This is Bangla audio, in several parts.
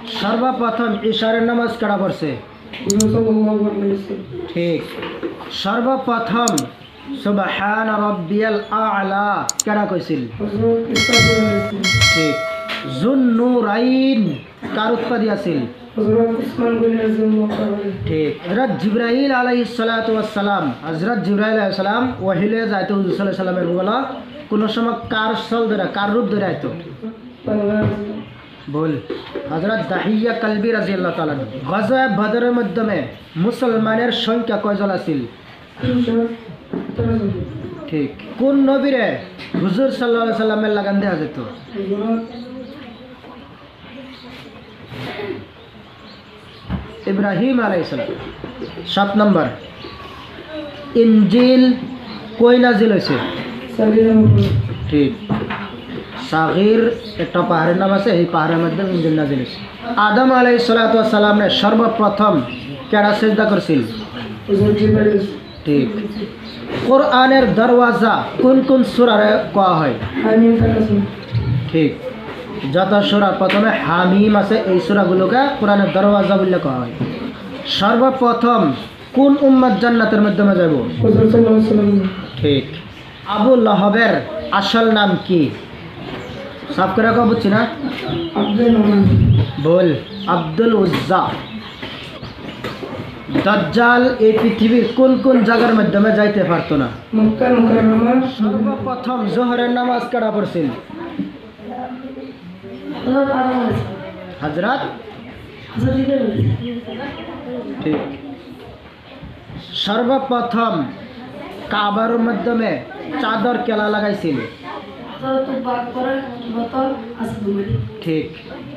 সর্বপ্রথম ইশারের নামাজ কেডা পড়ছে? ঠিক। সর্বপ্রথম সুবহান রাব্বিয়াল আ'লা কেডা কইছিল? ঠিক। যুন-নূরাইন কার উৎপত্তি আছিল? ঠিক। হযরত জিবরাইল আলাইহিস সালাতু ওয়াস সালাম, হযরত জিবরাইল আলাইহিস সালাম ওয়াহিলে যাইতো হুজুর সাল্লাল্লাহু আলাইহি সাল্লামের বলা কোন সময় কার স্থল ধরে কার রূপ ধরে আইতো? বল। হযরত দাহিয়া কালবি রাদিয়াল্লাহু তাআলা। গজওয়ে বদরের মাধ্যমে মুসলমানের সংখ্যা কয়জন আছিল? ঠিক। কোন নবীরে হুজুর সাল্লাল্লাহু আলাইহি সাল্লামের লাগান দেয়া যেত? ইব্রাহিম আলাইহিস সালাম। 7 নম্বর, ইনজিল কই নাজিল হয়েছে? ঠিক। সাগির একটা পাহাড়ের নাম আছে, এই পাহাড়ের মধ্যে ইনজিল নাজিল হয়েছে। আদম আলাইহিস সালাতু ওয়াস সালামের সর্বপ্রথম কেডা সিজদা করছিল? ঠিক। কোরআনের দরওয়াজা কোন কোন সূরারে কোয়া হয়? ঠিক। যত সূরা প্রথমে হামিম আছে এই সূরাগুলোকে কোরআনের দরওয়াজা বলে কোয়া হয়। সর্বপ্রথম কোন উম্মত জান্নাতের মাধ্যমে যাব? ঠিক। আবু লাহাবের আসল নাম কি? সব করে কো বুঝছি না? বল। আব্দুল উজ্জা। দাজ্জাল এই পৃথিবীর কোন কোন জায়গার মাধ্যমে যাইতে পারতো না? মক্কা মুকাররমা। সর্বপ্রথম জোহরের নামাজ কেডা পড়ছিল? হযরত ঠিক। সর্বপ্রথম কাবার মাধ্যমে চাদর কেলা লাগাইছিল? ঠিক।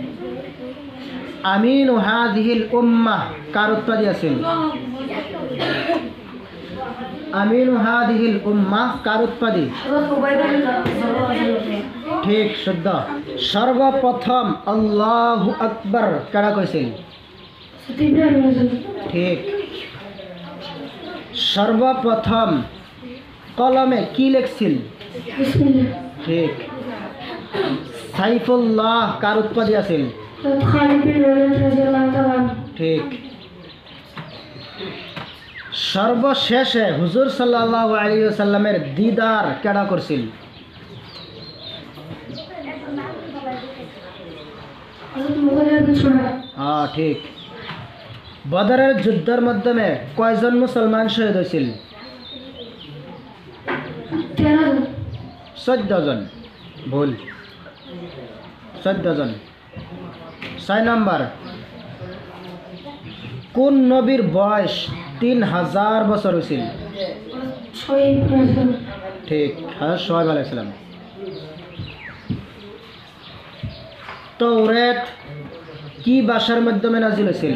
আমিন হাযিহিল উম্মাহ কার উৎপত্তি আছে? আমিন হাযিহিল উম্মাহ কার উৎপত্তি? ঠিক শুদ্ধ। সর্বপ্রথম আল্লাহু আকবার কারা কইছিল? ঠিক। সর্বপ্রথম কলমে কি লিখছিল? ঠিক। সাইফুল্লাহ কার উৎপত্তি আছে? ঠিক। সর্বশেষে হুজুর সাল্লাল্লাহু আলাইহি ওয়াসাল্লামের দিদার কেডা করছিল? হ্যাঁ ঠিক। বদরের যুদ্ধের মাধ্যমে কয়জন মুসলমান শহীদ হয়েছিল? 14 জন। ভুল। 14 জন। 6 নম্বর, কোন নবীর বয়স 3000 বছর হয়েছিল? ঠিক। হযরত শুআয়ব আলাইহিস সালাম। তাওরাত কি ভাষার মাধ্যমে নাজিল হয়েছিল?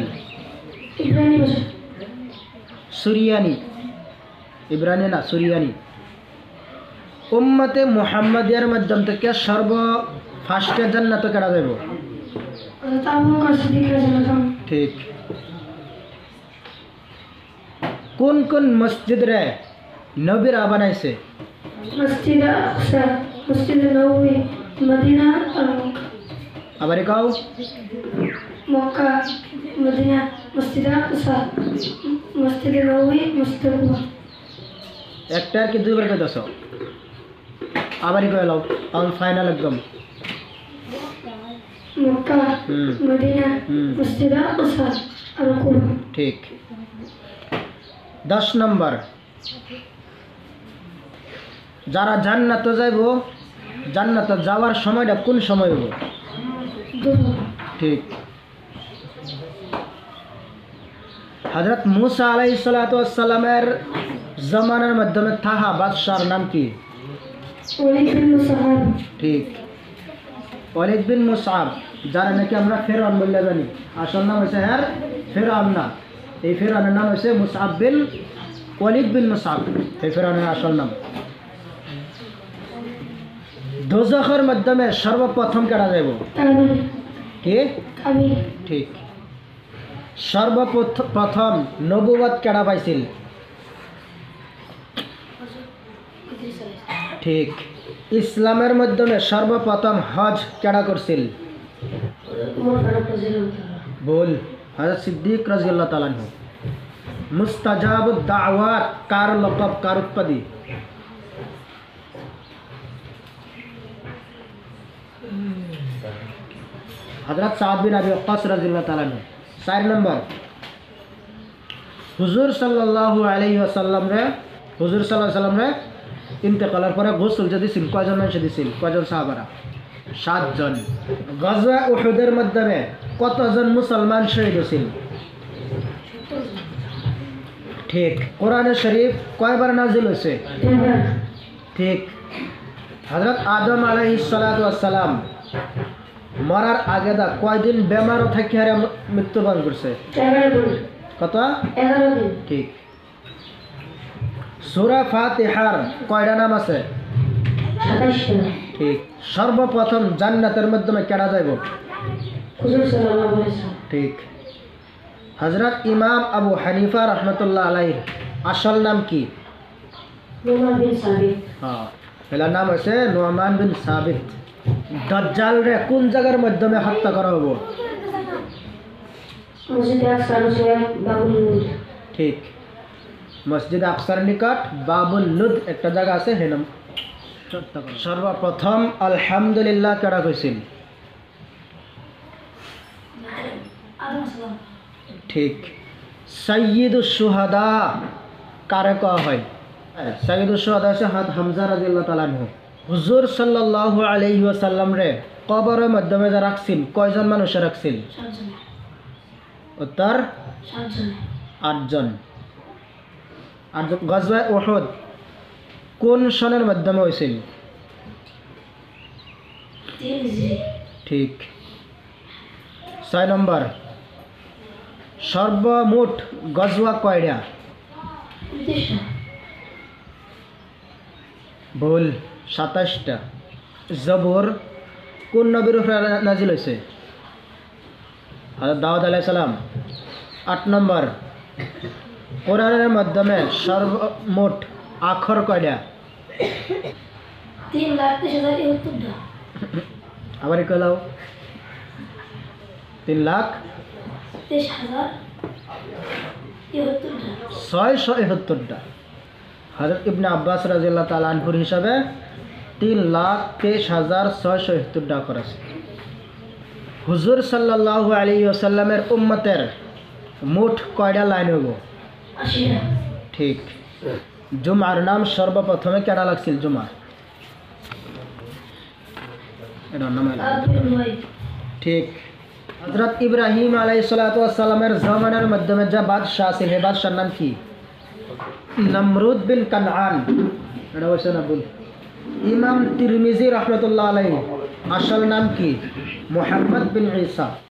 সুরিয়ানি। ইব্রানি না, সুরিয়ানি। উম্মতে মুহাম্মাদিয়ার মাধ্যম থেকে সর্ব ফার্স্টে জান্নাতে কেডা যাব? ঠিক। কোন কোন মসজিদ রে নবীরা বানাইছে? মসজিদ আকসা, মসজিদ নববী, মদিনা আর মক্কা। আবার কও। মক্কা, মদিনা, মসজিদ আকসা, মসজিদ নববী, মসজিদ কুবা। একটা কি দুইবার কইতাছো? আবার কই লাও, অন ফাইনাল একদম। মক্কা, মদিনা, মসজিদ আকসা আর কুবা। ঠিক। 10 নম্বর, যারা জান্নাতে যাইব জান্নাতে যাওয়ার সময়টা কোন সময় হইব? ঠিক। হযরত মুসা আলাইহিস সালাতু ওয়াস সালামের জামানার মাধ্যমে থাহা বাদশার নাম কি? ওয়ালিদ বিন মুসআব। ঠিক। ওয়ালিদ বিন মুসআব, যারা নাকি আমরা ফেরাউন বলে জানি, আসল নাম হচ্ছে হ্যাঁ ফেরাউন না, এই ফেরাউনের নাম হচ্ছে মুসআব বিন ওয়ালিদ বিন মুসআব, এই ফেরাউনের আসল নাম। দোজখের মাধ্যমে সর্বপ্রথম কেডা যাইব? কে? ঠিক। সর্বপ্রথম নবুয়ত কেডা পাইছিল? ঠিক। ইসলামের মাধ্যমে সর্বপ্রথম হজ কেডা করছিল? उमर फारूक रज़ी अल्लाह ताला। बोल हज़रत सिद्दीक रज़ी अल्लाह ताला अन्हु। मुस्ताजाबुद दाअवात कार लक़ब कार उत्पत्ति हज़रत साद बिन अबी वक़्क़ास रज़ी अल्लाह ताला अन्हु। 4 नंबर হুজুর সাল্লাল্লাহু আলাইহি ওয়াসাল্লাম রে ইন্তেকালের পরে গোসল যে দিছিল কয়জন মানুষ দিছিল কয়জন সাহাবারা 7 জন। গজওয়া উহুদের মাধ্যমে কতজন মুসলমান শহীদ হয়েছিল? ঠিক। কোরআনে শরীফ কয়বার নাজিল হয়েছে? ঠিক। হযরত আদম আলাইহিস সালাতু ওয়াস সালাম মরার আগে দা কয়দিন বেমারও থাকি হারে মৃত্যুবরণ করছে? 11 দিন। কত? 11 দিন। ঠিক। সূরা ফাতিহার কয়টা নাম আছে? 27টা। ঠিক। সর্বপ্রথম জান্নাতের মাধ্যমে কেডা যাইব? হুজুর সাল্লাল্লাহু আলাইহি ওয়াসাল্লাম। ঠিক। হযরত ইমাম আবু হানিফা রাহমাতুল্লাহ আলাইহি আসল নাম কি? নুমান বিন সাবিত। হ্যাঁ, এর নাম হচ্ছে নুমান বিন সাবিত। দাজ্জাল রে কোন জায়গার মাধ্যমে হত্যা করা হবে? মসজিদে আকসার সোহেব বাবুল লুদ। ঠিক। মসজিদ আকসার নিকট বাবুল লুদ একটা জায়গা আছে হে নাম হত্যা করা। সর্বপ্রথম আলহামদুলিল্লাহ কেডা কইছিল? ঠিক। সাইয়্যিদুশ শুহাদা কারে কওয়া হয়? সাইয়্যিদুশ শুহাদা হচ্ছে হামজা রাদিয়াল্লাহু তাআলা আনহু। হুজুর সাল্লাল্লাহু আলাইহি ওয়াসাল্লাম রে কবরের মাধ্যমে যা রাখছিল কয়জন মানুষ রাখছিল? 7 জন। উত্তর 7 জন। 8 জন। গজওয়া উহুদ কোন সনের মাধ্যমে হয়েছিল? 3 হিজরি। ঠিক। 6 নম্বর সর্বমোট গজওয়া কয়টা? 29টা। ভুল, 27টা। জবর কোন নবীর উপরে নাজিল হয়েছে? হযরত দাউদ আলাইহিস সালাম। 8 নম্বর কোরআনের মাধ্যমে সর্বমোট আখর কয়টা? 3,23,071টা। আবার কলাও 3,23,071টা। 671টা। হযরত ইবনে আব্বাস রাদিয়াল্লাহু তাআলা আনহুর হিসাবে 3,23,671টা আখর আছে। হুজুর সাল্লাল্লাহু আলাইহি ওয়াসাল্লামের উম্মতের মোট কয়টা লাইন হইব? 80টা। ঠিক। জুমার নাম সর্বপ্রথমে কেডা লাগছিল? জুমা এটার নাম আব্দুল ওয়াহিদ। ঠিক। হযরত ইব্রাহিম আলাইহিস সালাতু ওয়াস সালামের জামানার মাধ্যমে যে বাদশা ছিল হে বাদশার নাম কি? নমরুদ বিন কানআন। এটা হইছে না ভুল। ইমাম তিরমিজি রাহমাতুল্লাহ আলাইহি আসল নাম কি? মুহাম্মদ বিন ঈসা।